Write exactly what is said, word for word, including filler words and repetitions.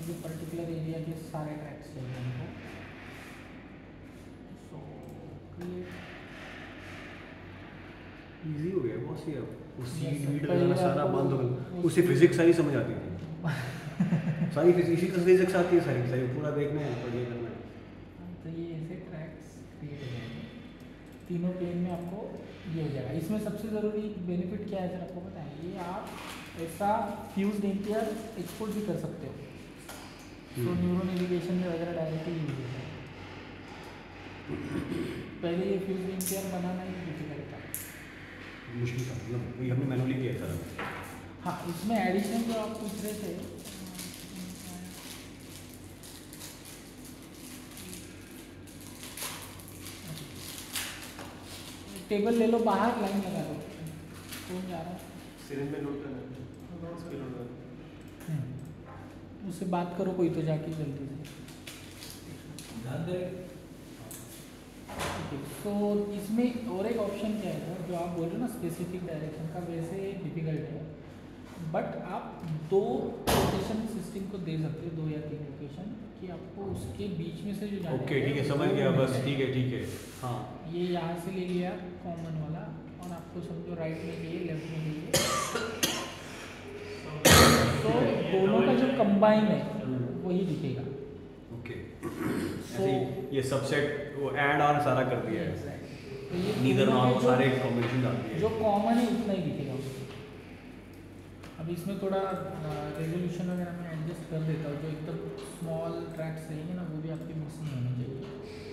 ये particular area के सारे ट्रैक्स चाहिए हमको। सो क्रिएट इजी हो गया बहुत सी। अब उस Yes, सीड sir. वीड पहले लगाना सारा आपको बंद हो गया, उस- उससे फिजिक्स सारी समझ आती थी। सारी फिजिक्स इसी तरह फिजिक्स आती है सारी सारी पूरा देखना है और ये करना है। तो ये ऐसे ट्रैक्स क्रिएट हो जाएंगे तीनों प्लेन में। आपको ये हो जाएगा। इसमें सबसे ज़रूरी बेनिफिट क्या है सर आपको पता है? ये आप ऐसा फ्यूज नेपियर एक्सपोर्ट भी कर सकते हो। तो न्यूरो नेविगेशन में वगैरह डायरेक्टली यूज होता है। पहले ये फ्यूज नेपियर बनाना ही डिफिकल्ट था, मुश्किल था, मतलब ये हमने मैनुअली किया था। हाँ। इसमें एडिशन जो आप पूछ रहे थे, टेबल ले लो बाहर, लाइन लगा दो। कौन जा रहा है? सिरिंज में लोड करना है, इस पे लोड करना है। उससे बात करो कोई तो जाके जल्दी से। तो इसमें और एक ऑप्शन क्या है सर, जो आप बोल रहे हो ना स्पेसिफिक डायरेक्शन का, वैसे डिफिकल्ट है, बट आप दो लोकेशन सिस्टम को दे सकते हो, दो या तीन लोकेशन, कि आपको उसके बीच में से जो जाना ओके ठीक है, समझ गया बस। ठीक है ठीक है, हाँ। ये यहाँ से ले लिया कॉमन वाला, और आपको समझो राइट में लिए लेफ्ट में लिए, तो दोनों का जो कंबाइन है वही दिखेगा। ओके, So- ऐसे ही ये सबसेट वो ऐड ऑन सारा कर दिया है। तो ये नीदर दोनों नॉर के जो- सारे कॉम्बिनेशन डाल दिए। जो कॉमन है उतना ही दिखेगा उसको। अब इसमें थोड़ा रेजोल्यूशन वगैरह मैं एडजस्ट कर देता हूँ, जो एकदम स्मॉल ट्रैक्स रहेंगे ना वो भी आपके मिक्स नहीं होने चाहिए।